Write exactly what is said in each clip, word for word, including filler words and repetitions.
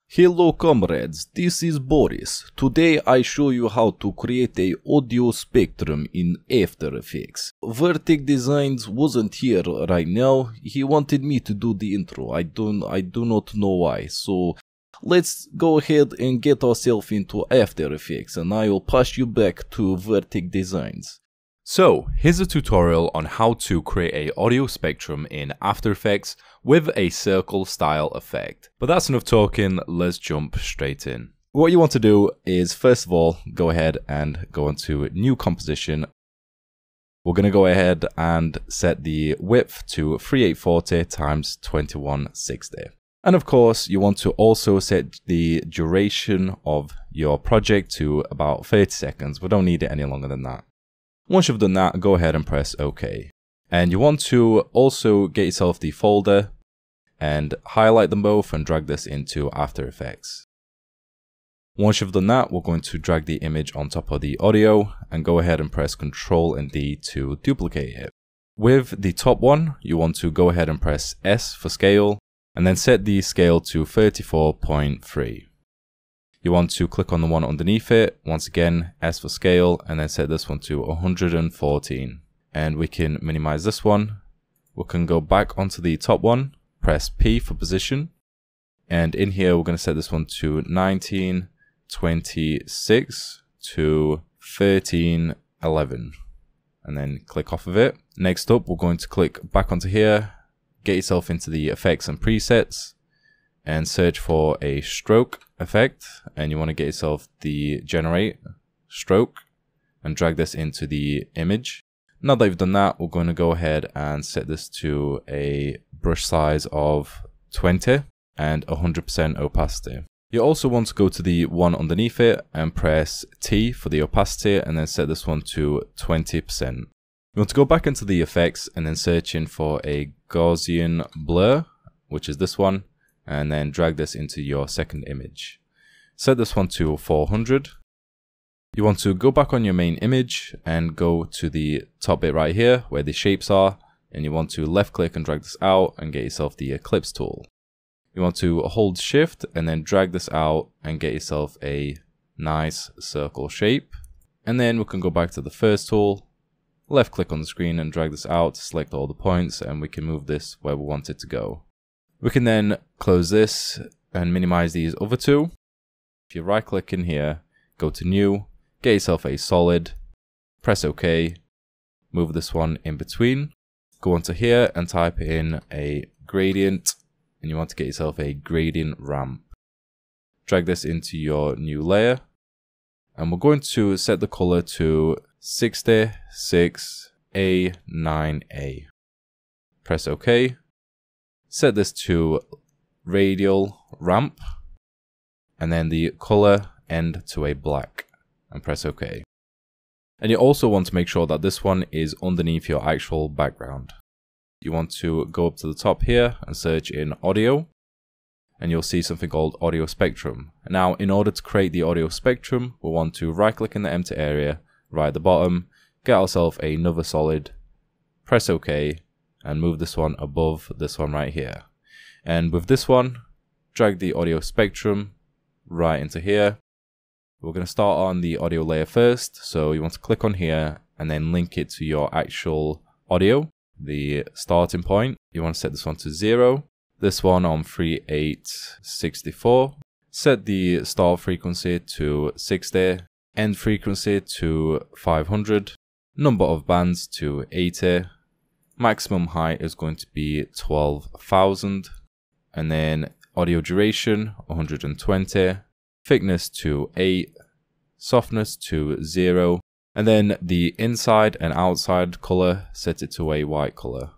Hello comrades, this is Boris. Today I show you how to create a audio spectrum in After Effects. Vertex Designs wasn't here right now. He wanted me to do the intro. I don't I do not know why. So let's go ahead and get ourselves into After Effects and I will pass you back to Vertex Designs. So, here's a tutorial on how to create a audio spectrum in After Effects with a circle style effect. But that's enough talking, let's jump straight in. What you want to do is, first of all, go ahead and go into New Composition. We're going to go ahead and set the width to thirty-eight forty times twenty-one sixty. And of course, you want to also set the duration of your project to about thirty seconds. We don't need it any longer than that. Once you've done that, go ahead and press OK. And you want to also get yourself the folder and highlight them both and drag this into After Effects. Once you've done that, we're going to drag the image on top of the audio and go ahead and press Control and D to duplicate it. With the top one, you want to go ahead and press S for scale and then set the scale to thirty-four point three. You want to click on the one underneath it, once again S for scale, and then set this one to one hundred fourteen. And we can minimize this one. We can go back onto the top one, press P for position, and in here we're going to set this one to nineteen twenty-six to thirteen eleven, and then click off of it. Next up, we're going to click back onto here, get yourself into the effects and presets, and search for a stroke effect, and you want to get yourself the generate stroke and drag this into the image. Now that you've done that, we're going to go ahead and set this to a brush size of twenty and one hundred percent opacity. You also want to go to the one underneath it and press T for the opacity and then set this one to twenty percent. You want to go back into the effects and then search in for a Gaussian blur, which is this one, and then drag this into your second image. Set this one to four hundred. You want to go back on your main image and go to the top bit right here where the shapes are, and you want to left click and drag this out and get yourself the ellipse tool. You want to hold shift and then drag this out and get yourself a nice circle shape. And then we can go back to the first tool, left click on the screen and drag this out to select all the points, and we can move this where we want it to go. We can then close this and minimize these other two. If you right click in here, go to New, get yourself a solid, press OK, move this one in between, go onto here and type in a gradient, and you want to get yourself a gradient ramp. Drag this into your new layer, and we're going to set the color to sixty-six A nine A. Press OK. Set this to radial ramp, and then the color end to a black, and press OK. And you also want to make sure that this one is underneath your actual background. You want to go up to the top here and search in audio, and you'll see something called audio spectrum. Now, in order to create the audio spectrum, we want to right click in the empty area right at the bottom, get ourselves another solid, press OK, and move this one above this one right here. And with this one, drag the audio spectrum right into here. We're going to start on the audio layer first, so you want to click on here and then link it to your actual audio, the starting point. You want to set this one to zero, this one on thirty-eight sixty-four, set the start frequency to sixty, end frequency to five hundred, number of bands to eighty, maximum height is going to be twelve thousand, and then audio duration one hundred twenty, thickness to eight, softness to zero, and then the inside and outside color, set it to a white color.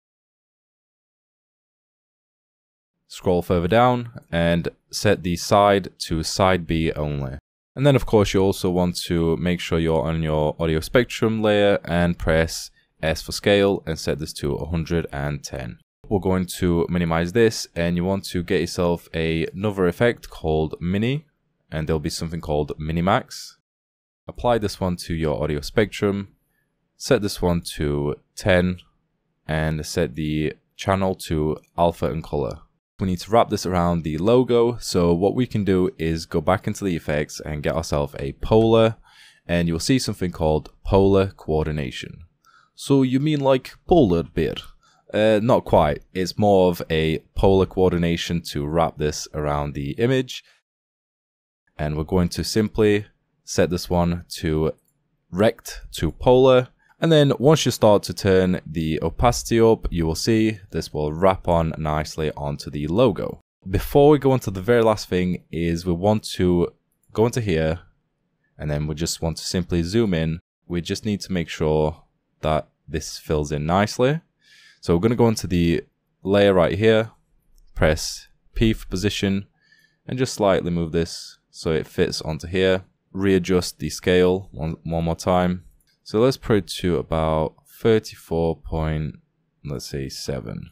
Scroll further down and set the side to side B only. And then of course you also want to make sure you're on your audio spectrum layer and press S for scale and set this to one hundred ten. We're going to minimize this, and you want to get yourself a, another effect called Mini, and there'll be something called Minimax. Apply this one to your audio spectrum, set this one to ten, and set the channel to alpha and color. We need to wrap this around the logo. So what we can do is go back into the effects and get ourselves a polar, and you'll see something called polar coordination. So you mean like polar bear? Uh, not quite. It's more of a polar coordination to wrap this around the image. And we're going to simply set this one to rect to polar. And then once you start to turn the opacity up, you will see this will wrap on nicely onto the logo. Before we go on to the very last thing is we want to go into here, and then we just want to simply zoom in. We just need to make sure that this fills in nicely. So we're going to go into the layer right here, press P for position, and just slightly move this so it fits onto here. Readjust the scale one, one more time. So let's put it to about thirty-four point, let's say seven.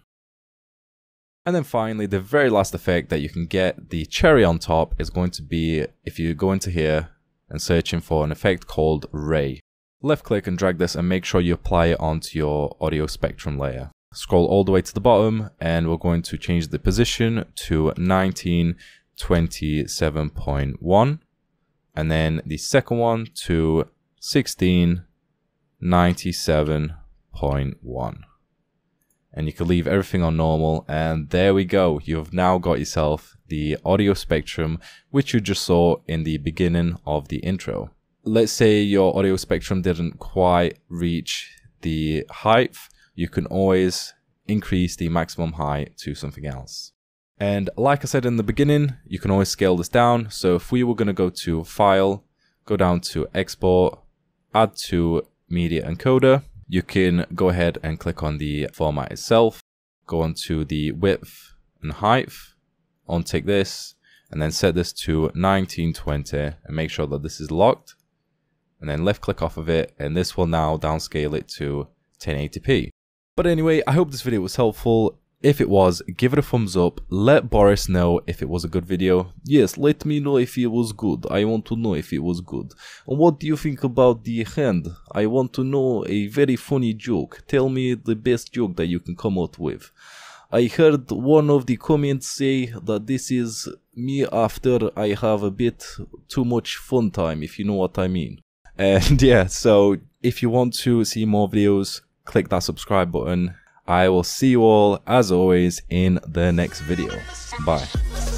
And then finally, the very last effect that you can get, the cherry on top, is going to be if you go into here and searching for an effect called Ray. Left click and drag this and make sure you apply it onto your audio spectrum layer. Scroll all the way to the bottom and we're going to change the position to nineteen twenty-seven point one. And then the second one to sixteen ninety-seven point one, and you can leave everything on normal, and there we go. You've now got yourself the audio spectrum which you just saw in the beginning of the intro. Let's say your audio spectrum didn't quite reach the height, you can always increase the maximum height to something else. And like I said in the beginning, you can always scale this down. So if we were going to go to File, go down to Export, add to Media Encoder, you can go ahead and click on the format itself, go onto the width and height, untick this, and then set this to nineteen twenty and make sure that this is locked, and then left click off of it, and this will now downscale it to ten eighty p. But anyway, I hope this video was helpful. If it was, give it a thumbs up. Let Boris know if it was a good video. Yes, let me know if it was good. I want to know if it was good. And what do you think about the hand? I want to know a very funny joke. Tell me the best joke that you can come out with. I heard one of the comments say that this is me after I have a bit too much fun time, if you know what I mean. And yeah, so if you want to see more videos, click that subscribe button. I will see you all, as always, in the next video. Bye.